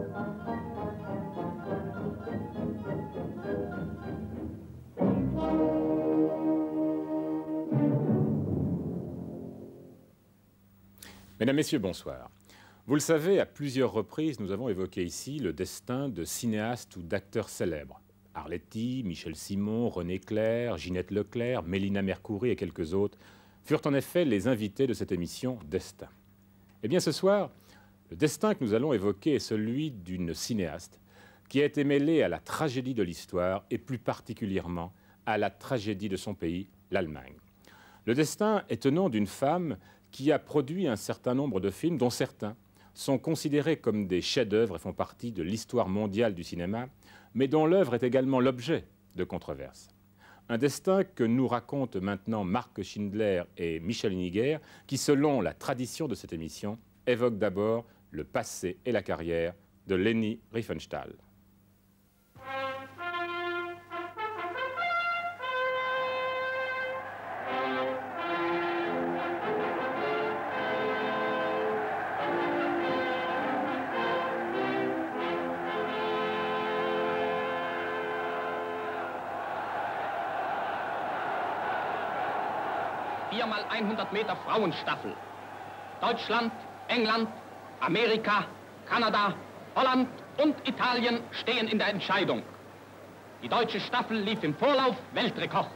Mesdames, Messieurs, bonsoir. Vous le savez, à plusieurs reprises, nous avons évoqué ici le destin de cinéastes ou d'acteurs célèbres. Arletty, Michel Simon, René Clair, Ginette Leclerc, Mélina Mercouri et quelques autres furent en effet les invités de cette émission Destin. Eh bien ce soir, le destin que nous allons évoquer est celui d'une cinéaste qui a été mêlée à la tragédie de l'histoire et plus particulièrement à la tragédie de son pays, l'Allemagne. Le destin est au nom d'une femme qui a produit un certain nombre de films dont certains sont considérés comme des chefs-d'œuvre et font partie de l'histoire mondiale du cinéma, mais dont l'œuvre est également l'objet de controverses. Un destin que nous racontent maintenant Marc Schindler et Michel Hiniger, qui, selon la tradition de cette émission, évoquent d'abord le passé et la carrière de Leni Riefenstahl. Viermal 100 Meter Frauenstaffel. Deutschland, England, Amerika, Kanada, Holland und Italien stehen in der Entscheidung. Die deutsche Staffel lief im Vorlauf Weltrekord.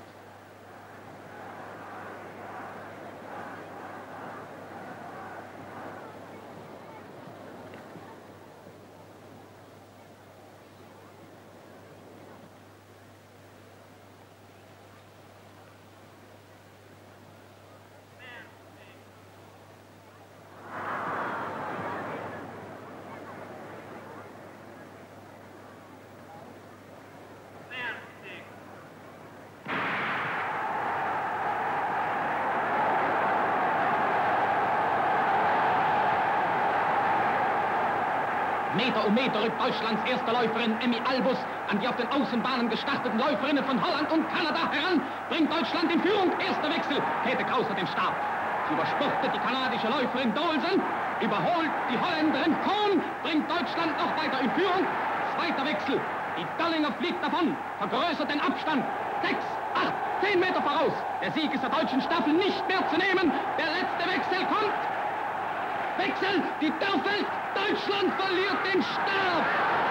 Meter um Meter rückt Deutschlands erste Läuferin Emmy Albus an die auf den Außenbahnen gestarteten Läuferinnen von Holland und Kanada heran, bringt Deutschland in Führung. Erster Wechsel, Käthe Krauser den Stab. Sie überspurtet die kanadische Läuferin Dolsen, überholt die Holländerin Kohn, bringt Deutschland noch weiter in Führung. Zweiter Wechsel, die Dollinger fliegt davon, vergrößert den Abstand. 6, 8, 10 Meter voraus. Der Sieg ist der deutschen Staffel nicht mehr zu nehmen. Der letzte Wechsel kommt. Wechsel, die Dörfeld, Deutschland verliert den Stab.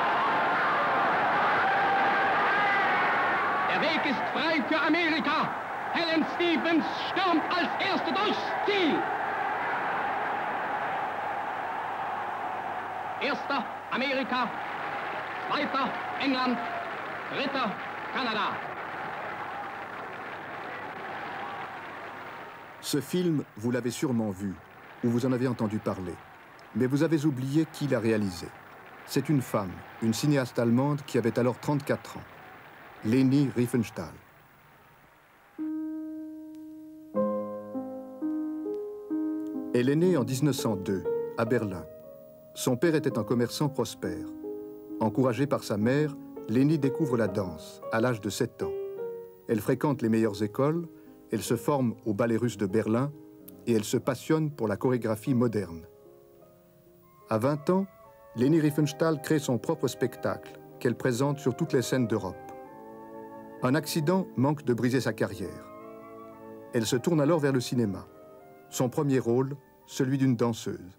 Der Weg ist frei für Amerika. Helen Stevens stürmt als Erste durchs Ziel. Erster Amerika, zweiter England, dritter Kanada. Ce film, vous l'avez sûrement vu, ou vous en avez entendu parler. Mais vous avez oublié qui l'a réalisé. C'est une femme, une cinéaste allemande qui avait alors 34 ans. Leni Riefenstahl. Elle est née en 1902, à Berlin. Son père était un commerçant prospère. Encouragée par sa mère, Leni découvre la danse, à l'âge de 7 ans. Elle fréquente les meilleures écoles, elle se forme au Ballet Russe de Berlin et elle se passionne pour la chorégraphie moderne. À 20 ans, Leni Riefenstahl crée son propre spectacle, qu'elle présente sur toutes les scènes d'Europe. Un accident manque de briser sa carrière. Elle se tourne alors vers le cinéma. Son premier rôle, celui d'une danseuse.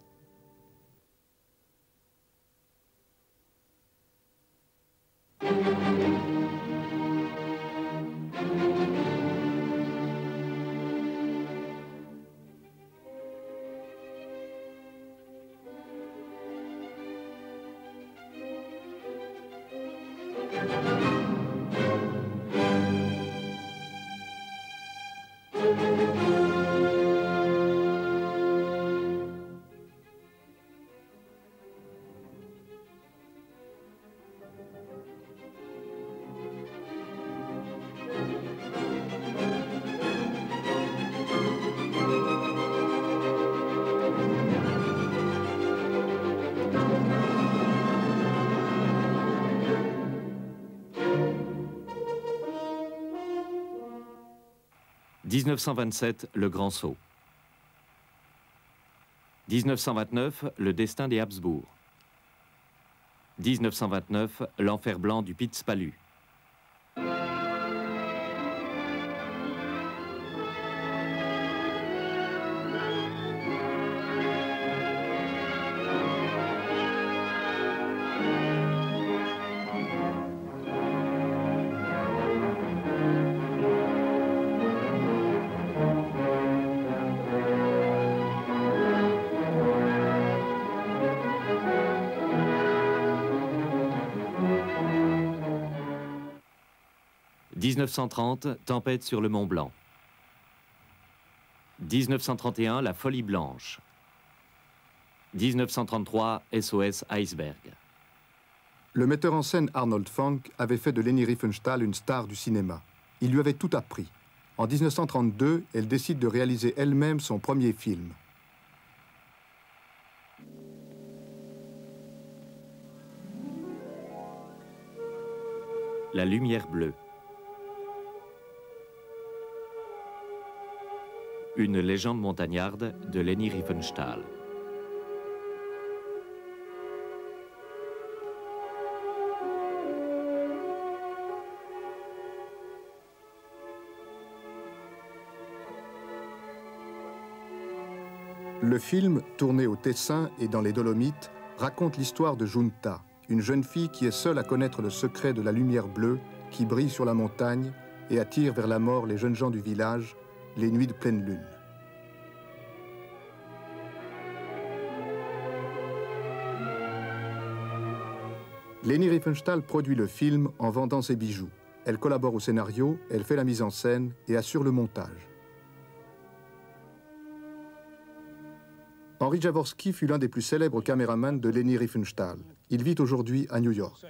« 1927, le grand saut. 1929, le destin des Habsbourg. 1929, l'enfer blanc du Pitz Palu. « 1930, tempête sur le Mont Blanc. 1931, la folie blanche. 1933, SOS Iceberg. Le metteur en scène Arnold Fanck avait fait de Leni Riefenstahl une star du cinéma. Il lui avait tout appris. En 1932, elle décide de réaliser elle-même son premier film. La lumière bleue. Une légende montagnarde de Leni Riefenstahl. Le film, tourné au Tessin et dans les Dolomites, raconte l'histoire de Junta, une jeune fille qui est seule à connaître le secret de la lumière bleue qui brille sur la montagne et attire vers la mort les jeunes gens du village les nuits de pleine lune. Leni Riefenstahl produit le film en vendant ses bijoux. Elle collabore au scénario, elle fait la mise en scène et assure le montage. Henri Jaworski fut l'un des plus célèbres caméramans de Leni Riefenstahl. Il vit aujourd'hui à New York.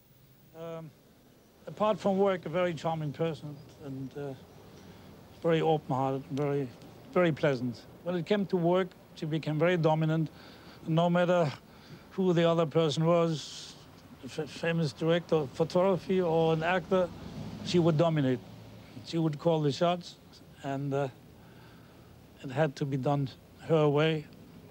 Apart from work, a very charming person and very open-hearted, very pleasant. When it came to work, she became very dominant. No matter who the other person was, a famous director of photography or an actor, she would dominate. She would call the shots, and it had to be done her way.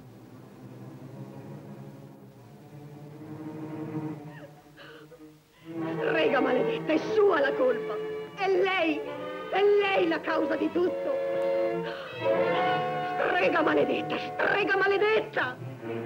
Strega maledetta, è sua la colpa. È lei la causa di tutto. Strega maledetta, strega maledetta!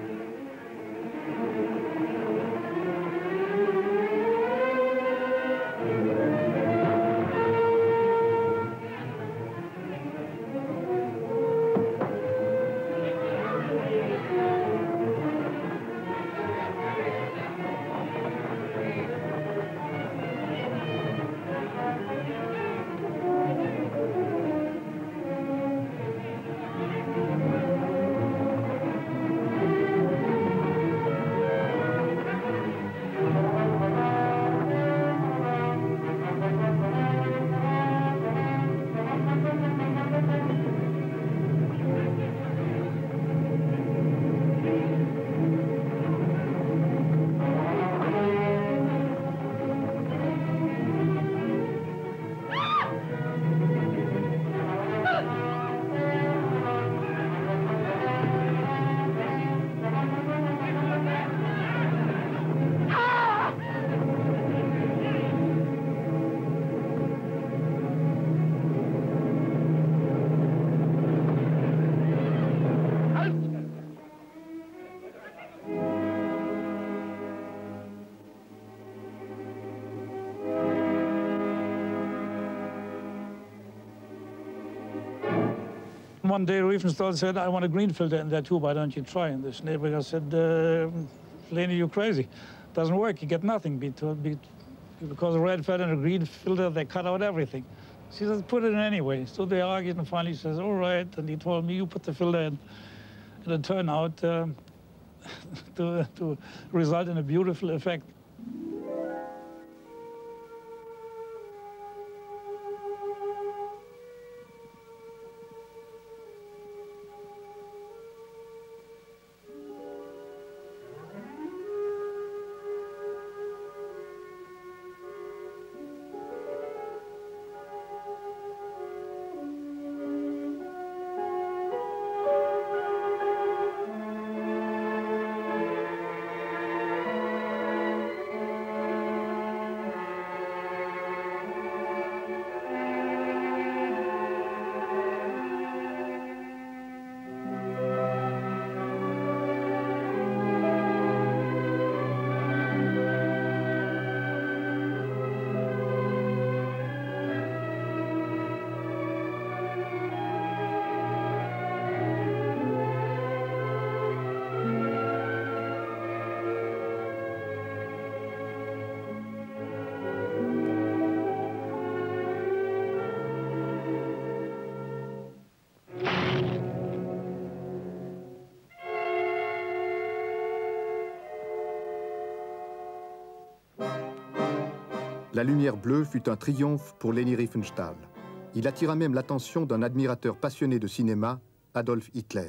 One day Riefenstahl said, I want a green filter in there too, why don't you try? And this neighbor said, Leni, you're crazy. Doesn't work, you get nothing. Because a red filter and a green filter, they cut out everything. She says, put it in anyway. So they argued, and finally he says, all right. And he told me, you put the filter in. And it turned out to result in a beautiful effect. La lumière bleue fut un triomphe pour Leni Riefenstahl. Il attira même l'attention d'un admirateur passionné de cinéma, Adolf Hitler.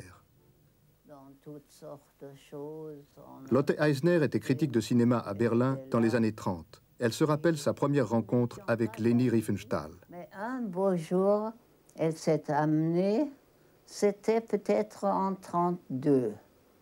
Lotte Eisner était critique de cinéma à Berlin dans les années 30. Elle se rappelle sa première rencontre avec Leni Riefenstahl. Mais un beau jour, elle s'est amenée, c'était peut-être en 1932,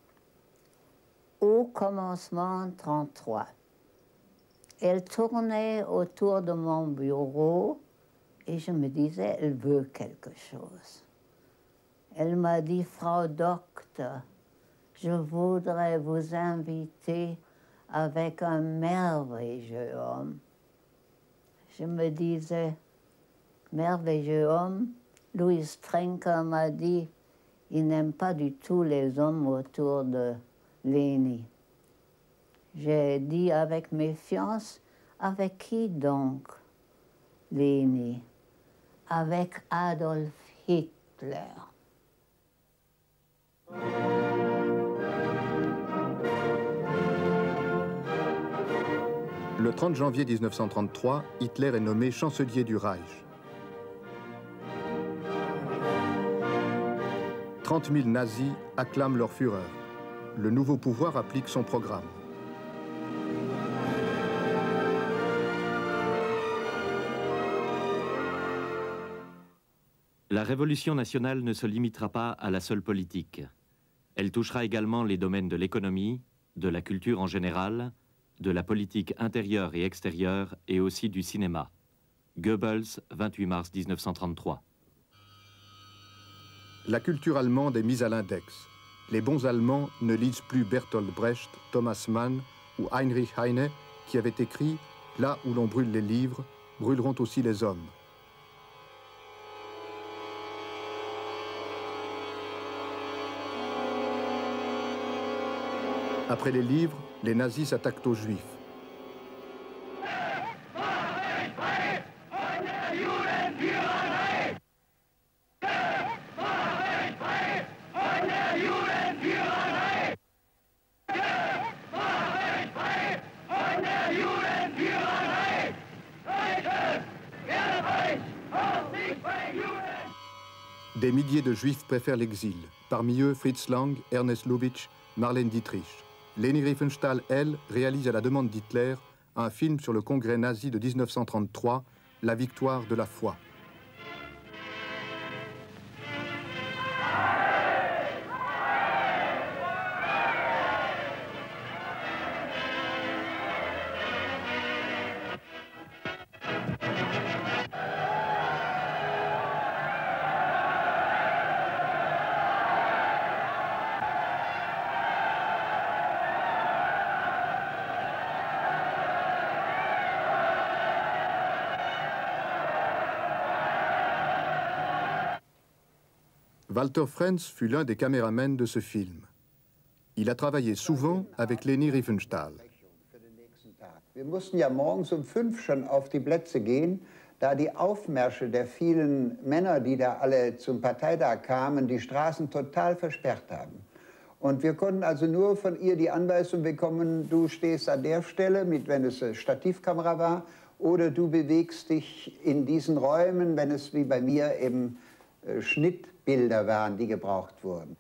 au commencement 1933. Elle tournait autour de mon bureau et je me disais, elle veut quelque chose. Elle m'a dit, Frau Doktor, je voudrais vous inviter avec un merveilleux homme. Je me disais, merveilleux homme, Louis Trenker m'a dit, il n'aime pas du tout les hommes autour de Leni. J'ai dit avec méfiance, avec qui donc, Leni? Avec Adolf Hitler. Le 30 janvier 1933, Hitler est nommé chancelier du Reich. 30 000 nazis acclament leur Führer. Le nouveau pouvoir applique son programme. La révolution nationale ne se limitera pas à la seule politique. Elle touchera également les domaines de l'économie, de la culture en général, de la politique intérieure et extérieure et aussi du cinéma. Goebbels, 28 mars 1933. La culture allemande est mise à l'index. Les bons Allemands ne lisent plus Bertolt Brecht, Thomas Mann ou Heinrich Heine qui avaient écrit « Là où l'on brûle les livres, brûleront aussi les hommes ». Après les livres, les nazis s'attaquent aux Juifs. Des milliers de Juifs préfèrent l'exil. Parmi eux, Fritz Lang, Ernest Lubitsch, Marlène Dietrich. Leni Riefenstahl, elle, réalise à la demande d'Hitler un film sur le congrès nazi de 1933, La victoire de la foi. Walter Frenz fut l'un des caméramans de ce film. Il a travaillé souvent avec Leni Riefenstahl. Wir mussten ja morgens um 5 schon auf die Plätze gehen, da die Aufmärsche der vielen Männer, die da alle zum Parteitag kamen, die Straßen total versperrt haben. Und wir konnten also nur von ihr die Anweisung bekommen, du stehst an der Stelle, wenn es eine Stativkamera war, oder du bewegst dich in diesen Räumen, wenn es wie bei mir eben Schnittbilder waren, die gebraucht wurden.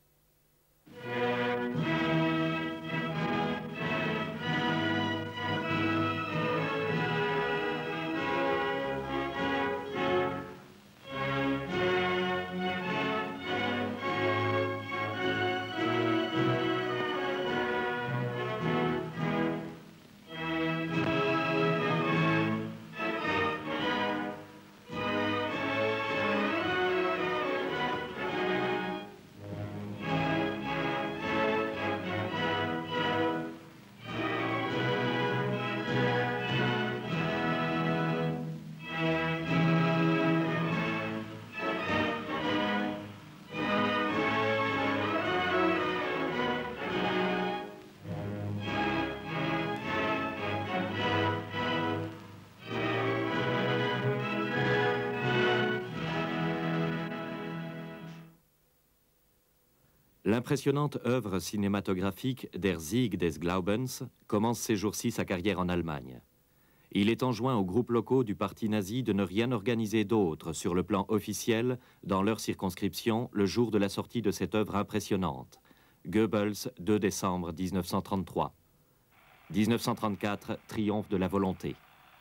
L'impressionnante œuvre cinématographique Der Sieg des Glaubens commence ces jours-ci sa carrière en Allemagne. Il est enjoint aux groupes locaux du parti nazi de ne rien organiser d'autre sur le plan officiel dans leur circonscription le jour de la sortie de cette œuvre impressionnante. Goebbels, 2 décembre 1933. 1934, triomphe de la volonté.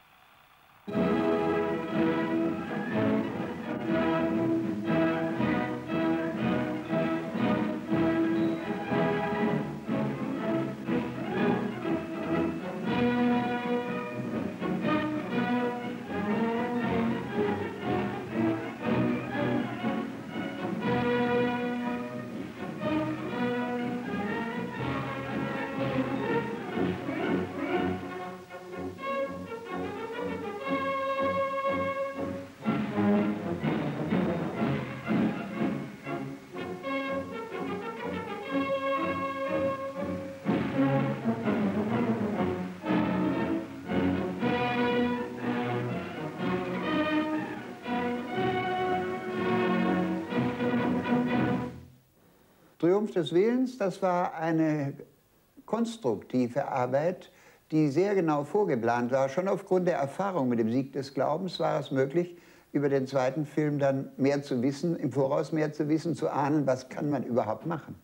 Triumph des Willens, das war eine konstruktive Arbeit, die sehr genau vorgeplant war. Schon aufgrund der Erfahrung mit dem Sieg des Glaubens war es möglich, über den zweiten Film dann mehr zu wissen, im Voraus mehr zu wissen, zu ahnen, was kann man überhaupt machen.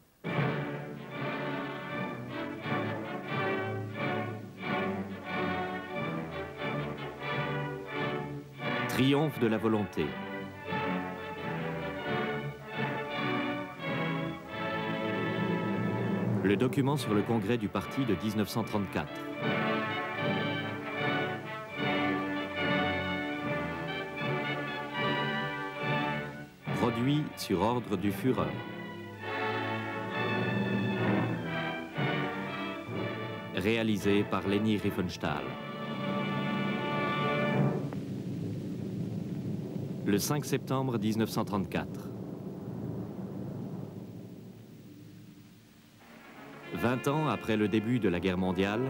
Triomphe de la volonté. Le document sur le congrès du parti de 1934. Produit sur ordre du Führer. Réalisé par Leni Riefenstahl. Le 5 septembre 1934. 20 ans après le début de la guerre mondiale,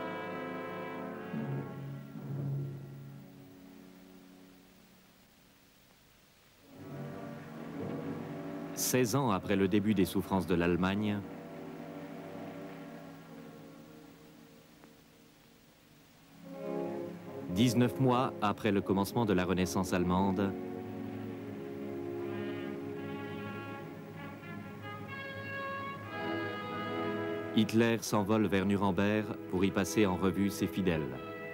« 16 ans après le début des souffrances de l'Allemagne, « 19 mois après le commencement de la Renaissance allemande, Hitler s'envole vers Nuremberg pour y passer en revue ses fidèles.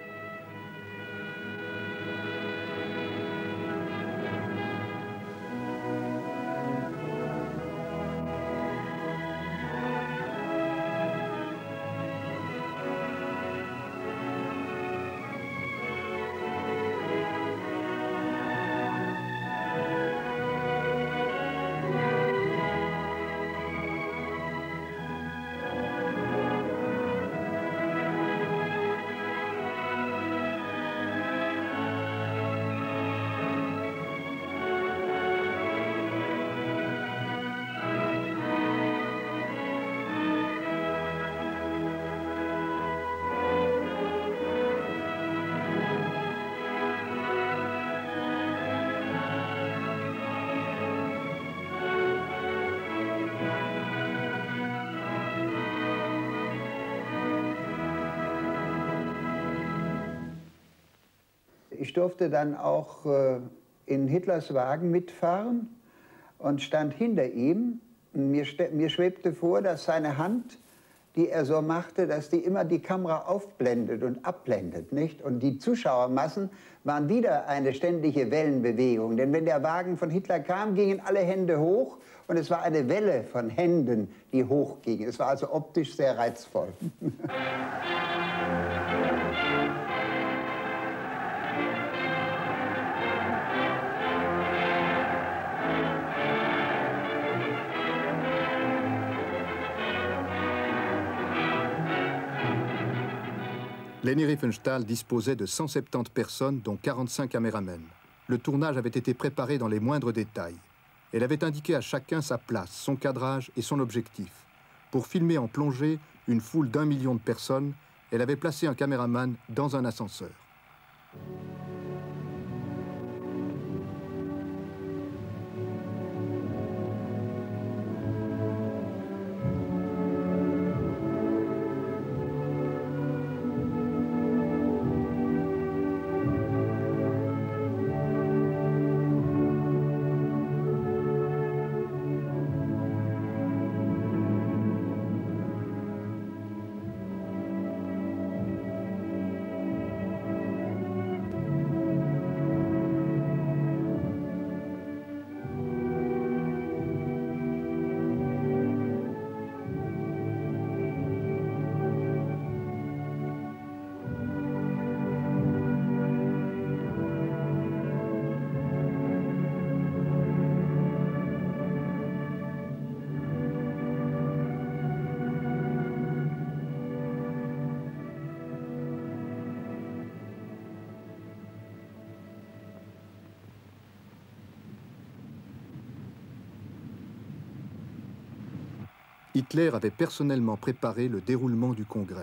Ich durfte dann auch in Hitlers Wagen mitfahren und stand hinter ihm. Mir schwebte vor, dass seine Hand, die er so machte, dass die immer die Kamera aufblendet und abblendet, nicht? Und die Zuschauermassen waren wieder eine ständige Wellenbewegung. Denn wenn der Wagen von Hitler kam, gingen alle Hände hoch und es war eine Welle von Händen, die hochging. Es war also optisch sehr reizvoll. Leni Riefenstahl disposait de 170 personnes, dont 45 caméramens. Le tournage avait été préparé dans les moindres détails. Elle avait indiqué à chacun sa place, son cadrage et son objectif. Pour filmer en plongée une foule d'1 million de personnes, elle avait placé un caméraman dans un ascenseur. Hitler avait personnellement préparé le déroulement du Congrès.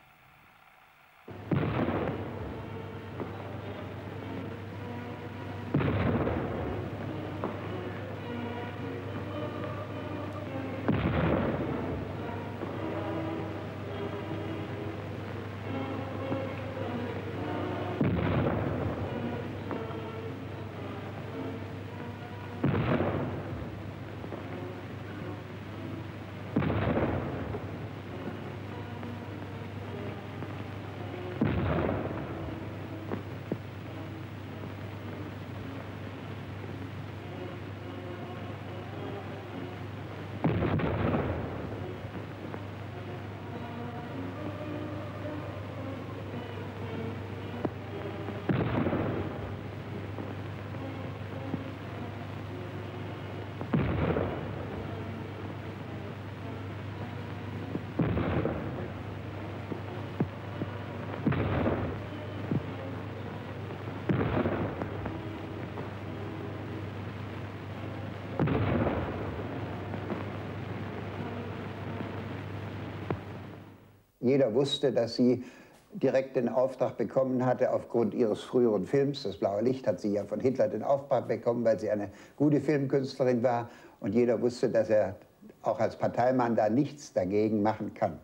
Jeder wusste, dass sie direkt den Auftrag bekommen hatte aufgrund ihres früheren Films. Das Blaue Licht hat sie ja von Hitler den Auftrag bekommen, weil sie eine gute Filmkünstlerin war. Und jeder wusste, dass er auch als Parteimann da nichts dagegen machen kann.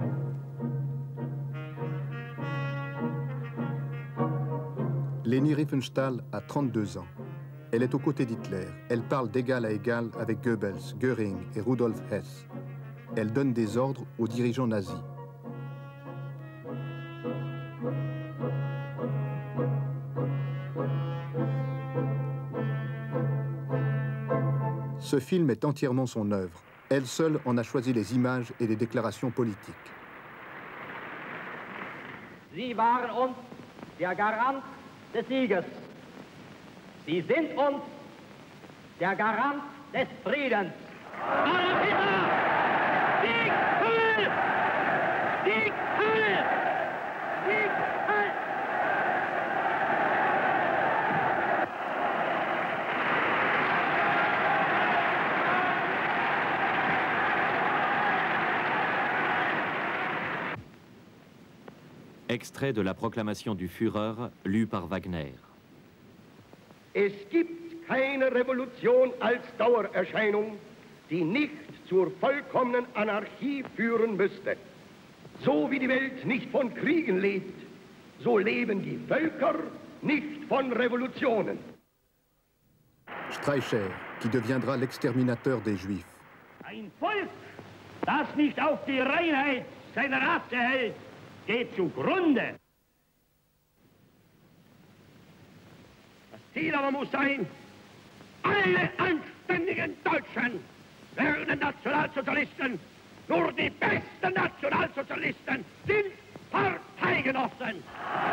Leni Riefenstahl a 32 ans. Elle est aux côtés d'Hitler. Elle parle d'égal à égal avec Goebbels, Göring et Rudolf Hess. Elle donne des ordres aux dirigeants nazis. Ce film est entièrement son œuvre. Elle seule en a choisi les images et les déclarations politiques. Sie waren uns der Garant des Sieges. Sie sind uns der Garant des Friedens. Adolf Hitler! Sieg Heil! Sieg Heil! Sieg Heil! Extrait de la proclamation du Führer, lu par Wagner. Es gibt keine Revolution als Dauererscheinung, die nicht zur vollkommenen Anarchie führen müsste. So wie die Welt nicht von Kriegen lebt, so leben die Völker nicht von Revolutionen. Streicher, qui deviendra l'exterminateur des Juifs. Ein Volk, das nicht auf die Reinheit seiner Rasse hält, geht zugrunde. Das Ziel aber muss sein, alle anständigen Deutschen werden Nationalsozialisten. Nur die besten Nationalsozialisten sind Parteigenossen.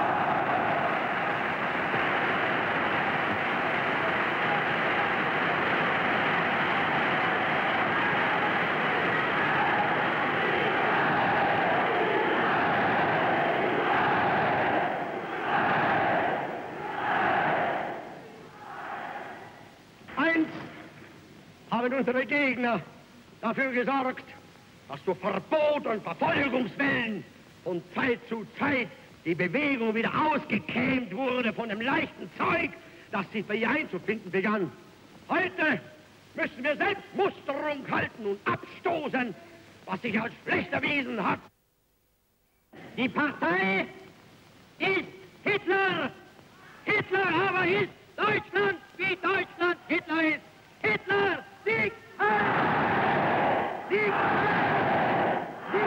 Haben unsere Gegner dafür gesorgt, dass durch Verbot und Verfolgungswellen von Zeit zu Zeit die Bewegung wieder ausgekämmt wurde von dem leichten Zeug, das sich bei ihr einzufinden begann. Heute müssen wir selbst Musterung halten und abstoßen, was sich als schlecht erwiesen hat. Die Partei ist Hitler. Hitler aber ist Deutschland, wie Deutschland Hitler ist. Hitler! Sieg! Heil! Sieg! Heil! Sieg!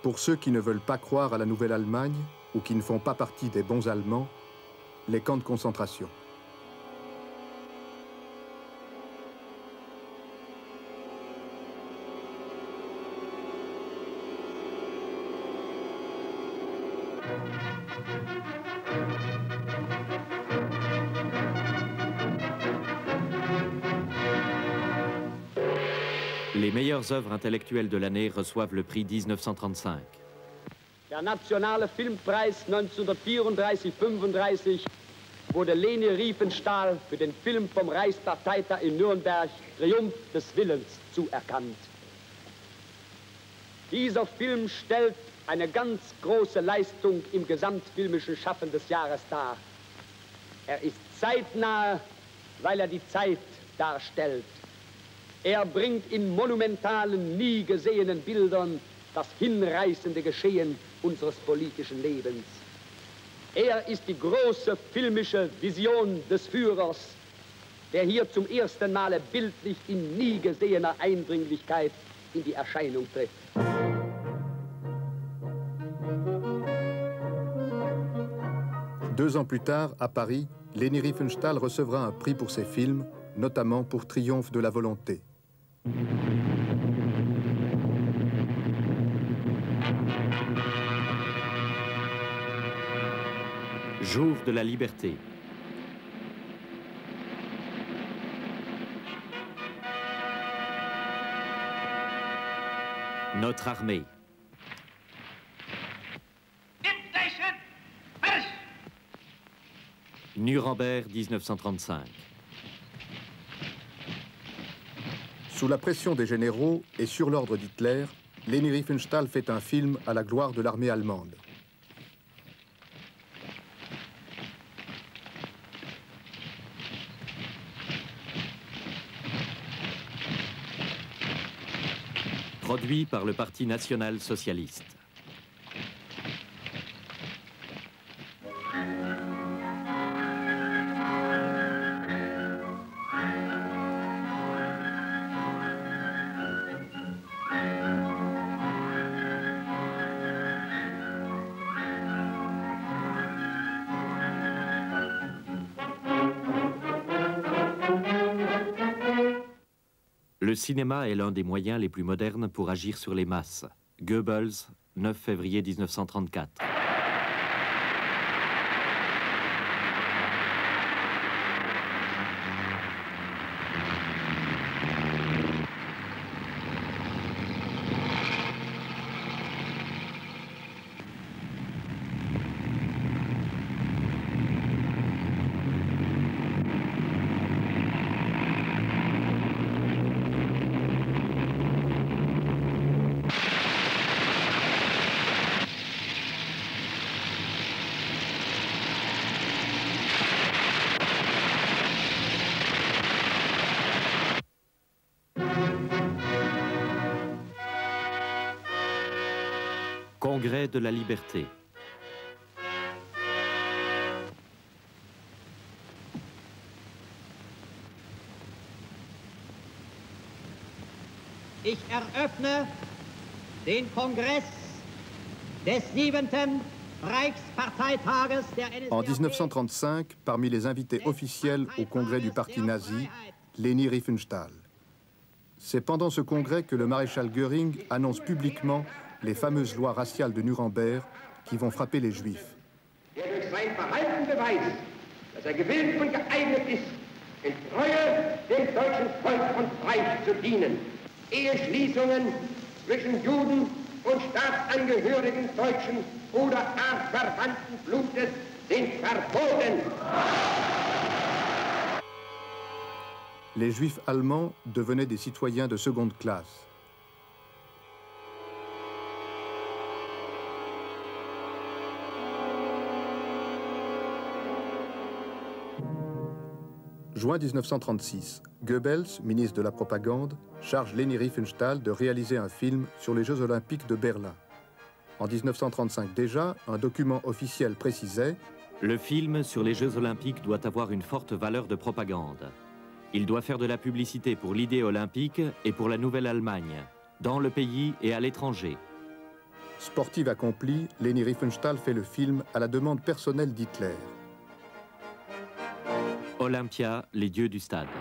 Pour ceux qui ne veulent pas croire à la Nouvelle-Allemagne ou qui ne font pas partie des bons Allemands, les camps de concentration. Les meilleures œuvres intellectuelles de l'année reçoivent le prix 1935. Der nationale Filmpreis 1934-35 wurde Leni Riefenstahl für den Film vom Reichsparteitag in Nürnberg Triumph des Willens zuerkannt. Dieser Film stellt eine ganz große Leistung im gesamtfilmischen Schaffen des Jahres dar. Er ist zeitnah, weil er die Zeit darstellt. Er bringt in monumentalen, nie gesehenen Bildern das hinreißende Geschehen unseres politischen Lebens. Er ist die große filmische Vision des Führers, der hier zum ersten Male bildlich in nie gesehener Eindringlichkeit in die Erscheinung tritt. Deux ans plus tard, à Paris, Leni Riefenstahl recevra un prix pour ses films, notamment pour Triomphe de la volonté. Jour de la liberté. Notre armée. Nuremberg 1935. Sous la pression des généraux et sur l'ordre d'Hitler, Leni Riefenstahl fait un film à la gloire de l'armée allemande. Produit par le Parti national-socialiste. Le cinéma est l'un des moyens les plus modernes pour agir sur les masses. Goebbels, 9 février 1934. Congrès de la liberté. Ich eröffne den Kongress des 7. Reichsparteitages der NSDAP. En 1935, parmi les invités officiels au congrès du parti nazi, Leni Riefenstahl. C'est pendant ce congrès que le maréchal Göring annonce publiquement les fameuses lois raciales de Nuremberg qui vont frapper les Juifs. Der durch sein Verhalten beweist, dass gewillt und geeignet ist, in Treue dem deutschen Volk und Reich zu dienen. Eheschließungen zwischen Juden und Staatsangehörigen deutschen oder artverwandten Blutes sind verboten. Les Juifs allemands devenaient des citoyens de seconde classe. Juin 1936, Goebbels, ministre de la Propagande, charge Leni Riefenstahl de réaliser un film sur les Jeux Olympiques de Berlin. En 1935 déjà, un document officiel précisait « Le film sur les Jeux Olympiques doit avoir une forte valeur de propagande. Il doit faire de la publicité pour l'idée olympique et pour la Nouvelle-Allemagne, dans le pays et à l'étranger. Sportive accomplie, Leni Riefenstahl fait le film à la demande personnelle d'Hitler. Olympia, les dieux du stade.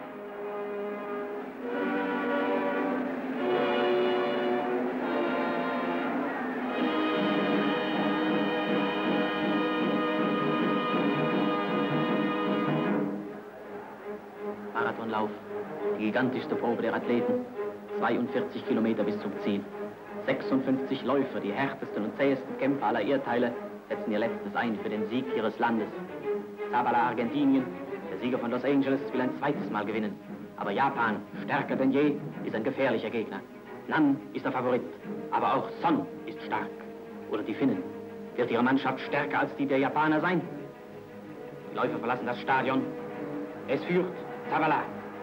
Marathonlauf, die gigantischste Probe der Athleten, 42 Kilometer bis zum Ziel. 56 Läufer, die härtesten und zähesten Kämpfer aller Erdteile, setzen ihr Letztes ein für den Sieg ihres Landes. Zabala, Argentinien, der Sieger von Los Angeles, will ein zweites Mal gewinnen. Aber Japan, stärker denn je, ist ein gefährlicher Gegner. Nan ist der Favorit, aber auch Son ist stark. Oder die Finnen. Wird ihre Mannschaft stärker als die der Japaner sein? Die Läufer verlassen das Stadion. Es führt Zabala.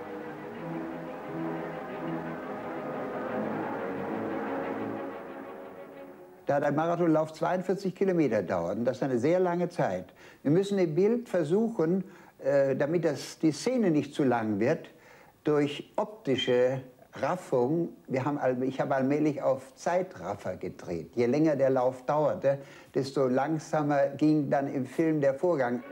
Da der Marathonlauf 42 Kilometer dauert, und das ist eine sehr lange Zeit. Wir müssen im Bild versuchen, damit die Szene nicht zu lang wird, durch optische Raffung, ich habe allmählich auf Zeitraffer gedreht. Je länger der Lauf dauerte, desto langsamer ging dann im Film der Vorgang.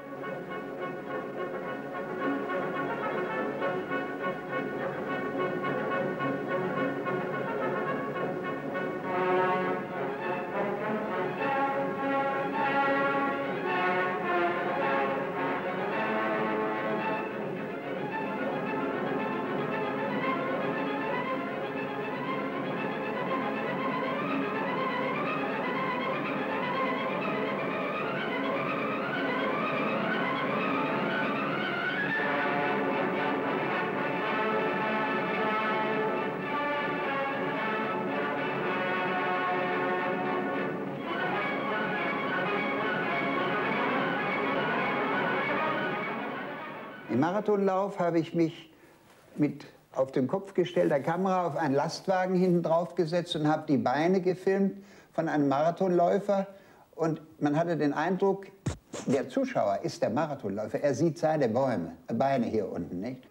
Im Marathonlauf habe ich mich auf den Kopf gestellter Kamera auf einen Lastwagen hinten drauf gesetzt und habe die Beine gefilmt von einem Marathonläufer. Und man hatte den Eindruck, der Zuschauer ist der Marathonläufer. Er sieht seine Beine hier unten, nicht?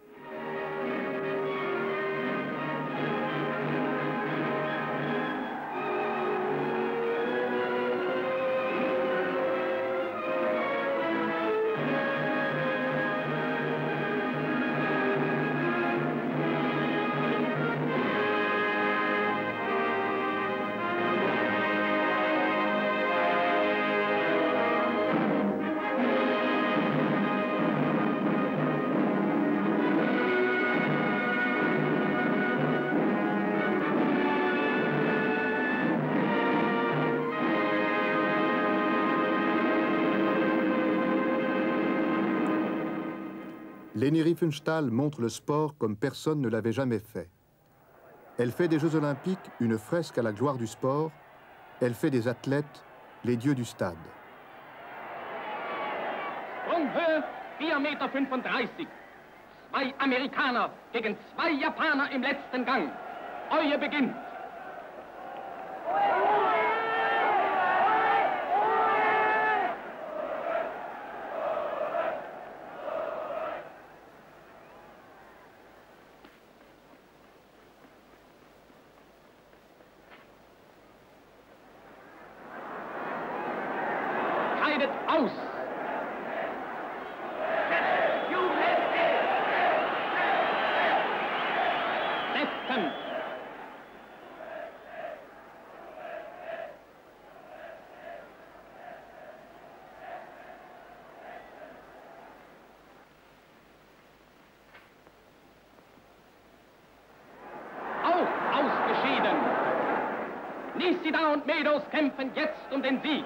Leni Riefenstahl montre le sport comme personne ne l'avait jamais fait. Elle fait des Jeux Olympiques une fresque à la gloire du sport. Elle fait des athlètes les dieux du stade. Sprunghöhe 4,35 Meter. 2 Amerikaner gegen 2 Japaner im letzten Gang. Euer beginnt. Scheidet aus! Setzen! Auch ausgeschieden! Nishida und Meadows kämpfen jetzt um den Sieg.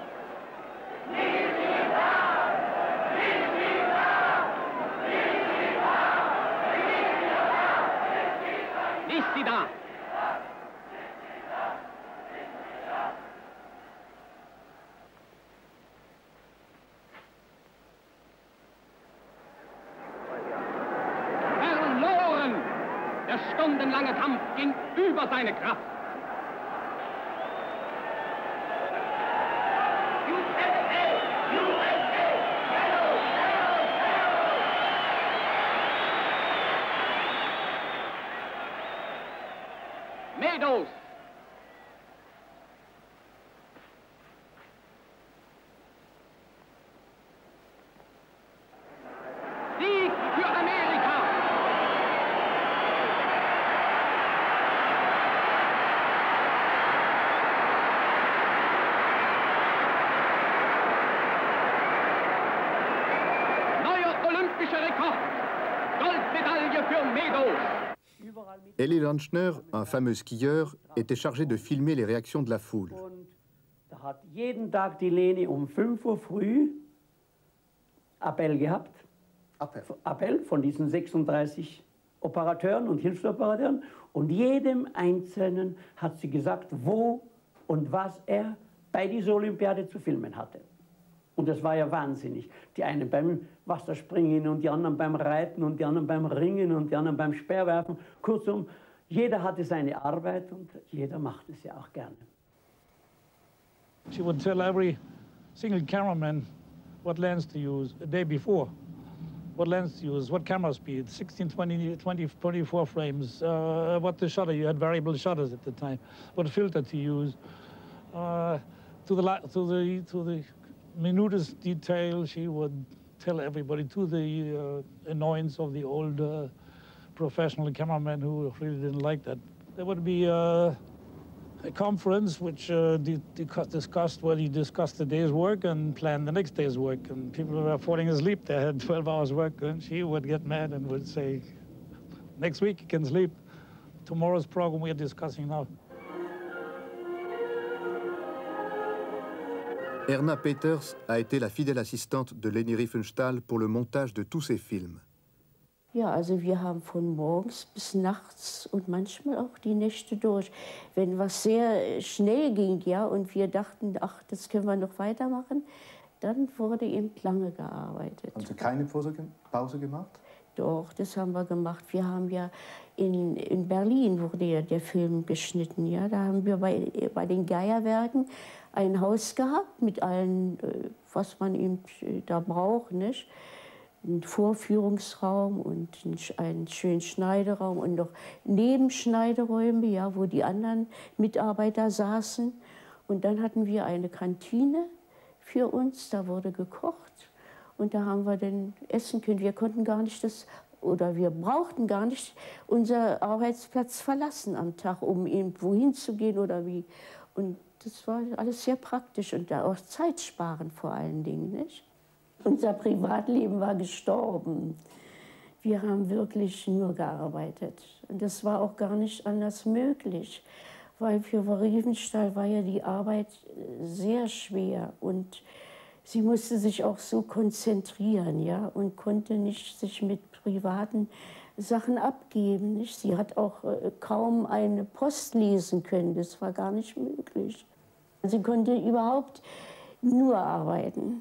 Nishida! Verloren! Der stundenlange Kampf ging über seine Kraft. Meadows. für Meadows. Elly Lanchner, un fameux skieur, était chargé de filmer les réactions de la foule. Da hat jeden Tag die Leni 5 Uhr früh Appell gehabt. Appell von diesen 36 Operateuren und Hilfsoperateuren. Und jedem Einzelnen hat sie gesagt, wo und was er bei dieser Olympiade zu filmen hatte. Und das war ja wahnsinnig. Die einen beim Wasserspringen und die anderen beim Reiten und die anderen beim Ringen und die anderen beim Speerwerfen. Kurzum, jeder hatte seine Arbeit und jeder machte es ja auch gerne. She would tell every single cameraman what lens to use a day before. What lens to use, what camera speed, 16, 20, 24 frames, what the shutter, you had variable shutters at the time, what filter to use. To the minutest detail, she would tell everybody, to the annoyance of the old professional cameramen who really didn't like that. There would be a conference which discussed the day's work and planned the next day's work. And people were falling asleep. They had 12 hours work, and she would get mad and would say, next week you can sleep. Tomorrow's program we are discussing now. Erna Peters a été la fidèle assistante de Leni Riefenstahl pour le montage de tous ses films. Ja, also wir haben von morgens bis nachts und manchmal auch die Nächte durch. Wenn was sehr schnell ging, ja, und wir dachten, ach, das können wir noch weitermachen, dann wurde eben lange gearbeitet. Haben Sie keine Pause gemacht? Doch, das haben wir gemacht. Wir haben ja in Berlin wurde ja der Film geschnitten, ja. Da haben wir bei den Geierwerken ein Haus gehabt mit allem, was man eben da braucht, nicht? Ein Vorführungsraum und einen schönen Schneideraum und noch Nebenschneideräume, ja, wo die anderen Mitarbeiter saßen. Und dann hatten wir eine Kantine für uns, da wurde gekocht und da haben wir dann essen können. Wir konnten gar nicht wir brauchten gar nicht unseren Arbeitsplatz verlassen am Tag, um irgendwo hinzugehen oder wie. Und das war alles sehr praktisch und da auch Zeit sparen vor allen Dingen, nicht? Unser Privatleben war gestorben. Wir haben wirklich nur gearbeitet. Und das war auch gar nicht anders möglich, weil für Frau Riefenstahl war ja die Arbeit sehr schwer und sie musste sich auch so konzentrieren, ja, und konnte nicht sich mit privaten Sachen abgeben, nicht? Sie hat auch kaum eine Post lesen können, das war gar nicht möglich. Sie konnte überhaupt nur arbeiten.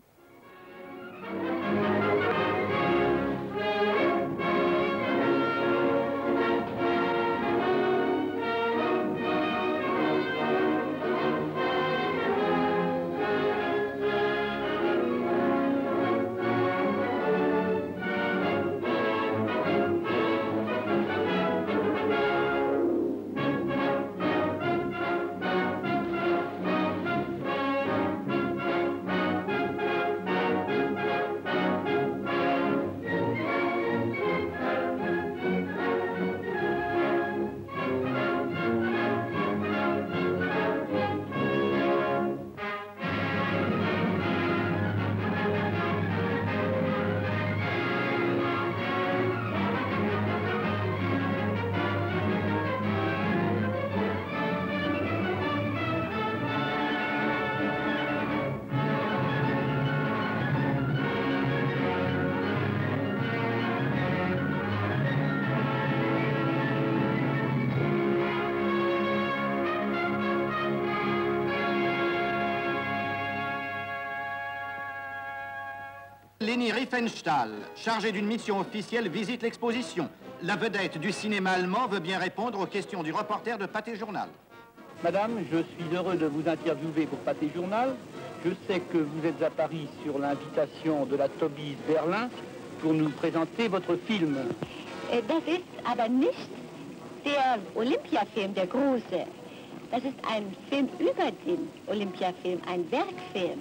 Leni Riefenstahl, chargée d'une mission officielle, visite l'exposition. La vedette du cinéma allemand veut bien répondre aux questions du reporter de Pâté Journal. Madame, je suis heureux de vous interviewer pour Pâté Journal. Je sais que vous êtes à Paris sur l'invitation de la Tobis Berlin pour nous présenter votre film. Das ist aber nicht der Olympiafilm, der große. Das ist ein Film über den Olympiafilm, ein Werkfilm.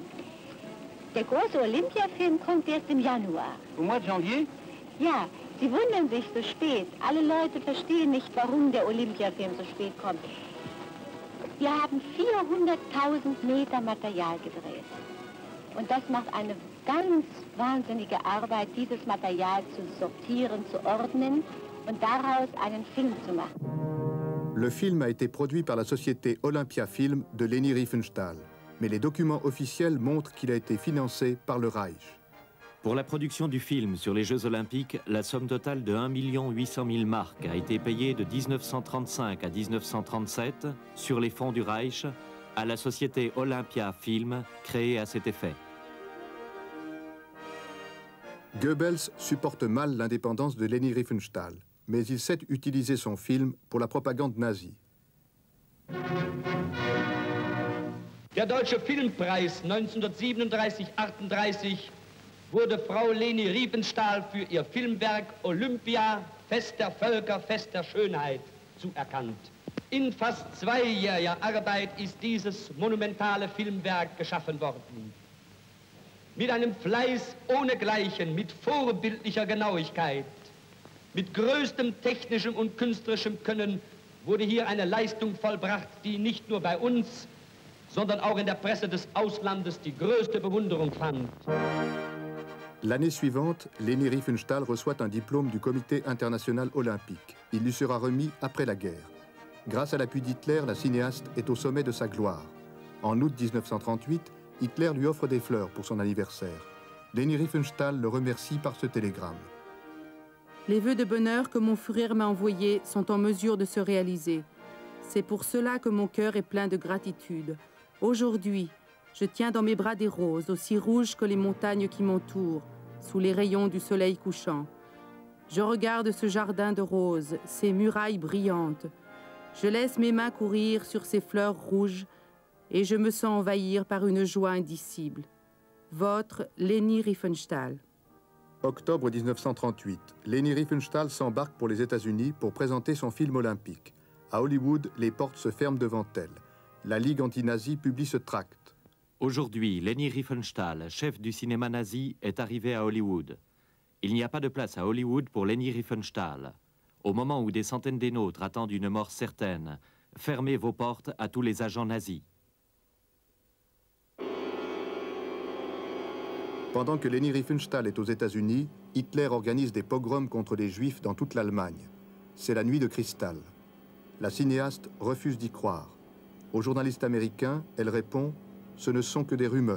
Der große Olympiafilm kommt erst im Januar. Au mois de janvier? Ja, Sie wundern sich so spät. Alle Leute verstehen nicht, warum der Olympiafilm so spät kommt. Wir haben 400.000 Meter Material gedreht. Und das macht eine ganz wahnsinnige Arbeit, dieses Material zu sortieren, zu ordnen und daraus einen Film zu machen. Le film a été produit par la société Olympia Film de Leni Riefenstahl, mais les documents officiels montrent qu'il a été financé par le Reich. Pour la production du film sur les Jeux Olympiques, la somme totale de 1 800 000 marks a été payée de 1935 à 1937 sur les fonds du Reich à la société Olympia Film créée à cet effet. Goebbels supporte mal l'indépendance de Leni Riefenstahl, mais il sait utiliser son film pour la propagande nazie. Der Deutsche Filmpreis 1937-38 wurde Frau Leni Riefenstahl für ihr Filmwerk Olympia, Fest der Völker, Fest der Schönheit zuerkannt. In fast zweijähriger Arbeit ist dieses monumentale Filmwerk geschaffen worden. Mit einem Fleiß ohnegleichen, mit vorbildlicher Genauigkeit, mit größtem technischem und künstlerischem Können wurde hier eine Leistung vollbracht, die nicht nur bei uns, sondern auch in der Presse des Auslandes die größte Bewunderung fand. L'année suivante, Leni Riefenstahl reçoit un diplôme du Comité international olympique. Il lui sera remis après la guerre. Grâce à l'appui d'Hitler, la cinéaste est au sommet de sa gloire. En août 1938, Hitler lui offre des fleurs pour son anniversaire. Leni Riefenstahl le remercie par ce télégramme. Les vœux de bonheur que mon Führer m'a envoyés sont en mesure de se réaliser. C'est pour cela que mon cœur est plein de gratitude. Aujourd'hui, je tiens dans mes bras des roses, aussi rouges que les montagnes qui m'entourent, sous les rayons du soleil couchant. Je regarde ce jardin de roses, ces murailles brillantes. Je laisse mes mains courir sur ces fleurs rouges et je me sens envahir par une joie indicible. Votre Leni Riefenstahl. Octobre 1938, Leni Riefenstahl s'embarque pour les États-Unis pour présenter son film olympique. À Hollywood, les portes se ferment devant elle. La Ligue anti-nazie publie ce tract. Aujourd'hui, Leni Riefenstahl, chef du cinéma nazi, est arrivé à Hollywood. Il n'y a pas de place à Hollywood pour Leni Riefenstahl. Au moment où des centaines des nôtres attendent une mort certaine, fermez vos portes à tous les agents nazis. Pendant que Leni Riefenstahl est aux États-Unis, Hitler organise des pogroms contre les Juifs dans toute l'Allemagne. C'est la nuit de cristal. La cinéaste refuse d'y croire. Aux journalistes américains, elle répond « Ce ne sont que des rumeurs ».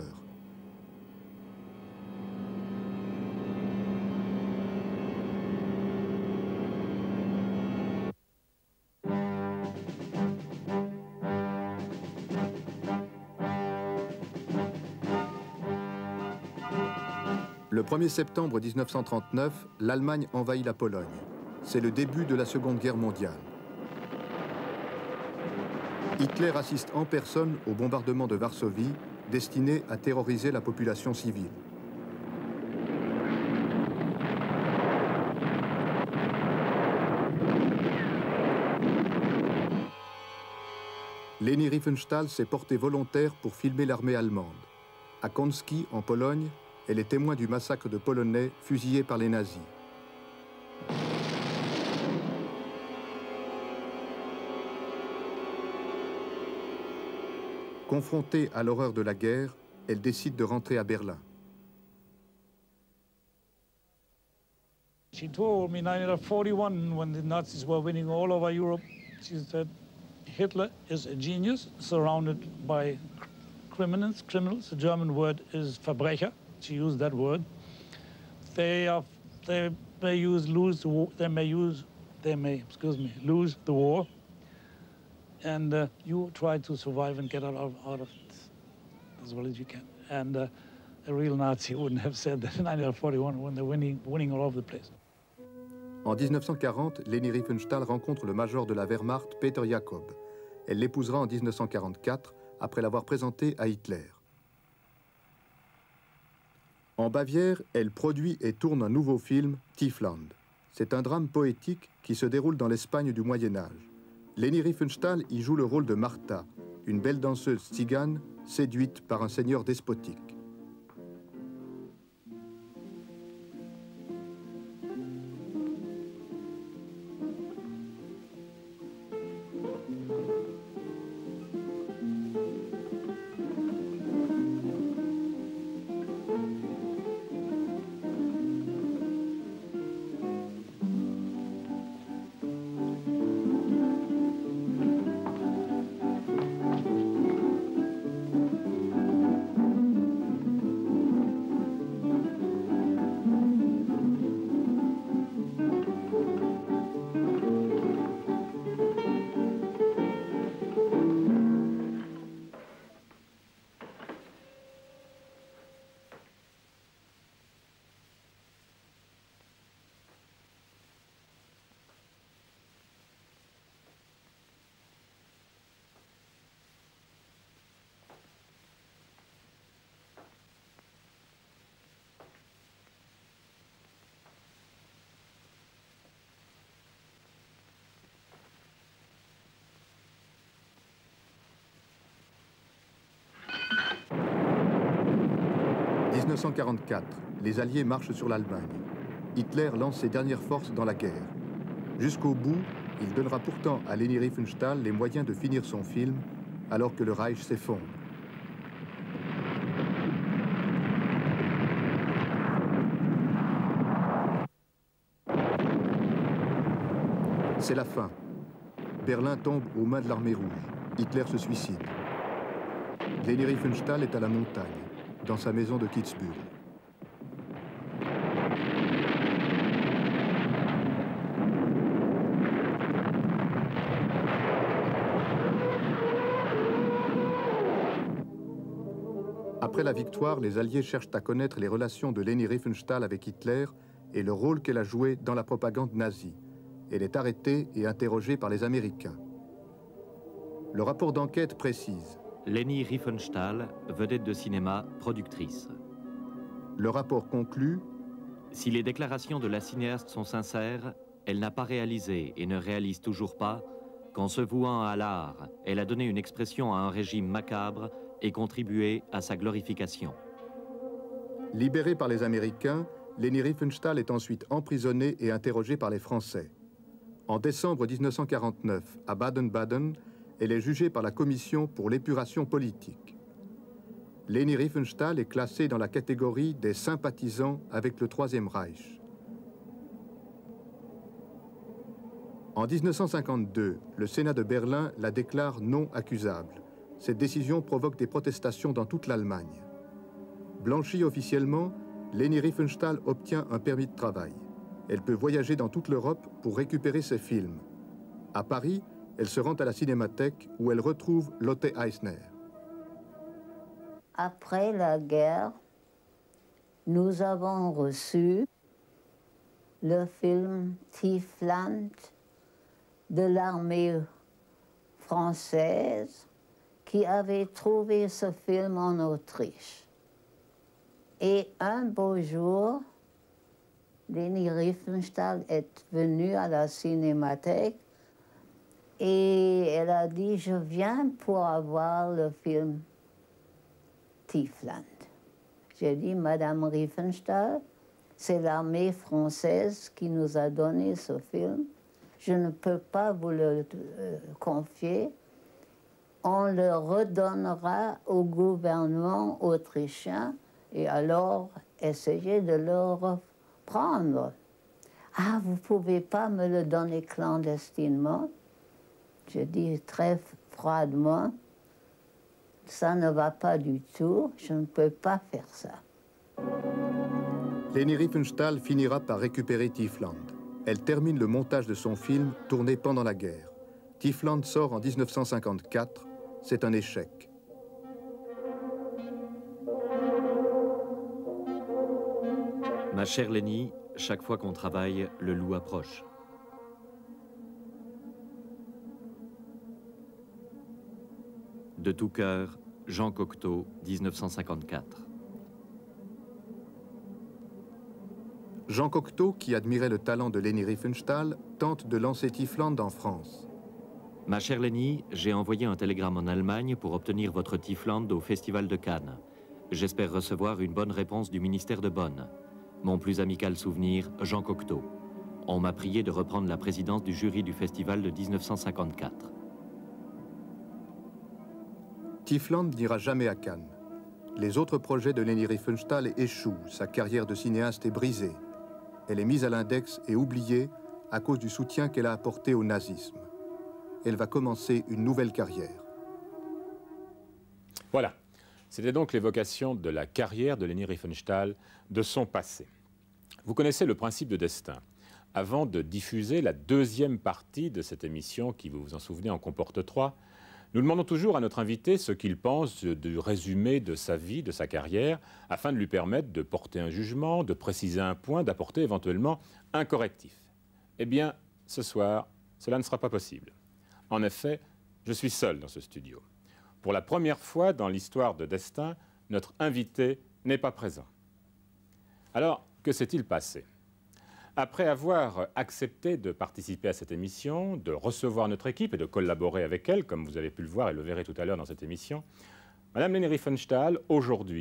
Le 1er septembre 1939, l'Allemagne envahit la Pologne. C'est le début de la Seconde Guerre mondiale. Hitler assiste en personne au bombardement de Varsovie, destiné à terroriser la population civile. Leni Riefenstahl s'est portée volontaire pour filmer l'armée allemande. À Kącki, en Pologne, elle est témoin du massacre de Polonais fusillés par les nazis. Confrontée à l'horreur de la guerre, elle décide de rentrer à Berlin. She told me in 1941, when the Nazis were winning all over Europe, she said, Hitler is a genius surrounded by criminals. The German word is Verbrecher. She used that word. They may lose the war, and you try to survive and get out of it as well as you can. And a real Nazi wouldn't have said that in 1941 when they're winning all over the place. En 1940, Leni Riefenstahl rencontre le major de la Wehrmacht, Peter Jakob. Elle l'épousera en 1944, après l'avoir présenté à Hitler. En Bavière, elle produit et tourne un nouveau film, Tiefland. C'est un drame poétique qui se déroule dans l'Espagne du Moyen-Âge. Leni Riefenstahl y joue le rôle de Martha, une belle danseuse tzigane séduite par un seigneur despotique. 1944, les Alliés marchent sur l'Allemagne. Hitler lance ses dernières forces dans la guerre. Jusqu'au bout, il donnera pourtant à Leni Riefenstahl les moyens de finir son film, alors que le Reich s'effondre. C'est la fin. Berlin tombe aux mains de l'armée rouge. Hitler se suicide. Leni Riefenstahl est à la montagne, dans sa maison de Kitzbühel. Après la victoire, les Alliés cherchent à connaître les relations de Leni Riefenstahl avec Hitler et le rôle qu'elle a joué dans la propagande nazie. Elle est arrêtée et interrogée par les Américains. Le rapport d'enquête précise. Leni Riefenstahl, vedette de cinéma, productrice. Le rapport conclut. Si les déclarations de la cinéaste sont sincères, elle n'a pas réalisé et ne réalise toujours pas qu'en se vouant à l'art, elle a donné une expression à un régime macabre et contribué à sa glorification. Libérée par les Américains, Leni Riefenstahl est ensuite emprisonnée et interrogée par les Français. En décembre 1949, à Baden-Baden, elle est jugée par la Commission pour l'épuration politique. Leni Riefenstahl est classée dans la catégorie des sympathisants avec le Troisième Reich. En 1952, le Sénat de Berlin la déclare non accusable. Cette décision provoque des protestations dans toute l'Allemagne. Blanchie officiellement, Leni Riefenstahl obtient un permis de travail. Elle peut voyager dans toute l'Europe pour récupérer ses films. À Paris, elle se rend à la Cinémathèque où elle retrouve Lotte Eisner. Après la guerre, nous avons reçu le film Tiefland de l'armée française qui avait trouvé ce film en Autriche. Et un beau jour, Leni Riefenstahl est venue à la Cinémathèque et elle a dit « Je viens pour avoir le film Tiefland ». J'ai dit « Madame Riefenstahl, c'est l'armée française qui nous a donné ce film. Je ne peux pas vous le confier. On le redonnera au gouvernement autrichien et alors essayez de le reprendre. Ah, vous ne pouvez pas me le donner clandestinement? Je dis très froidement, ça ne va pas du tout, je ne peux pas faire ça. Leni Riefenstahl finira par récupérer Tiefland. Elle termine le montage de son film tourné pendant la guerre. Tiefland sort en 1954, c'est un échec. Ma chère Leni, chaque fois qu'on travaille, le loup approche. De tout cœur, Jean Cocteau, 1954. Jean Cocteau, qui admirait le talent de Leni Riefenstahl, tente de lancer Tiefland en France. Ma chère Leni, j'ai envoyé un télégramme en Allemagne pour obtenir votre Tiefland au Festival de Cannes. J'espère recevoir une bonne réponse du ministère de Bonn. Mon plus amical souvenir, Jean Cocteau. On m'a prié de reprendre la présidence du jury du festival de 1954. Tiefland n'ira jamais à Cannes. Les autres projets de Leni Riefenstahl échouent, sa carrière de cinéaste est brisée. Elle est mise à l'index et oubliée à cause du soutien qu'elle a apporté au nazisme. Elle va commencer une nouvelle carrière. Voilà, c'était donc l'évocation de la carrière de Leni Riefenstahl, de son passé. Vous connaissez le principe de destin. Avant de diffuser la deuxième partie de cette émission, qui, vous vous en souvenez, en comporte 3, nous demandons toujours à notre invité ce qu'il pense du résumé de sa vie, de sa carrière, afin de lui permettre de porter un jugement, de préciser un point, d'apporter éventuellement un correctif. Eh bien, ce soir, cela ne sera pas possible. En effet, je suis seul dans ce studio. Pour la première fois dans l'histoire de Destin, notre invité n'est pas présent. Alors, que s'est-il passé ? Après avoir accepté de participer à cette émission, de recevoir notre équipe et de collaborer avec elle, comme vous avez pu le voir et le verrez tout à l'heure dans cette émission, Madame Leni Riefenstahl, aujourd'hui,